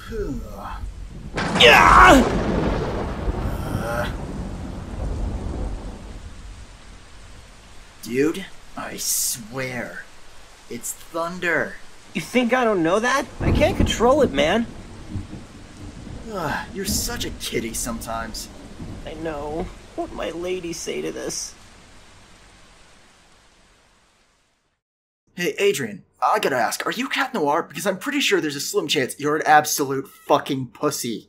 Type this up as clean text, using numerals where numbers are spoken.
Dude, I swear, it's thunder. You think I don't know that? I can't control it, man. You're such a kitty sometimes. I know. What'd my lady say to this? Hey, Adrien, I gotta ask, are you Cat Noir? Because I'm pretty sure there's a slim chance you're an absolute fucking pussy.